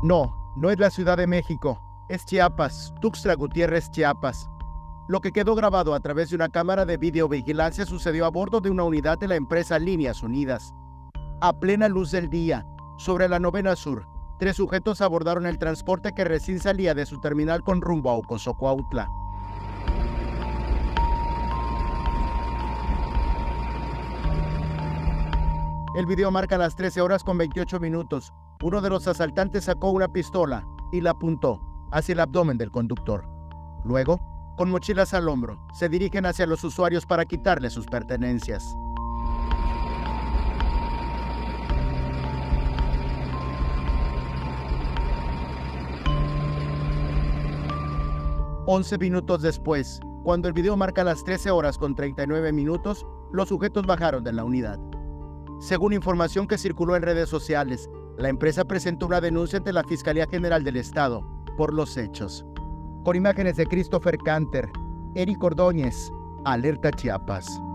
No es la Ciudad de México, es Chiapas, Tuxtla Gutiérrez, Chiapas. Lo que quedó grabado a través de una cámara de videovigilancia sucedió a bordo de una unidad de la empresa Líneas Unidas. A plena luz del día, sobre la Novena Sur, 3 sujetos abordaron el transporte que recién salía de su terminal con rumbo a Ocosocuautla. El video marca las 13:28. Uno de los asaltantes sacó una pistola y la apuntó hacia el abdomen del conductor. Luego, con mochilas al hombro, se dirigen hacia los usuarios para quitarles sus pertenencias. 11 minutos después, cuando el video marca las 13:39, los sujetos bajaron de la unidad. Según información que circuló en redes sociales, la empresa presentó una denuncia ante la Fiscalía General del Estado por los hechos. Con imágenes de Christopher Canter, Eric Ordóñez, Alerta Chiapas.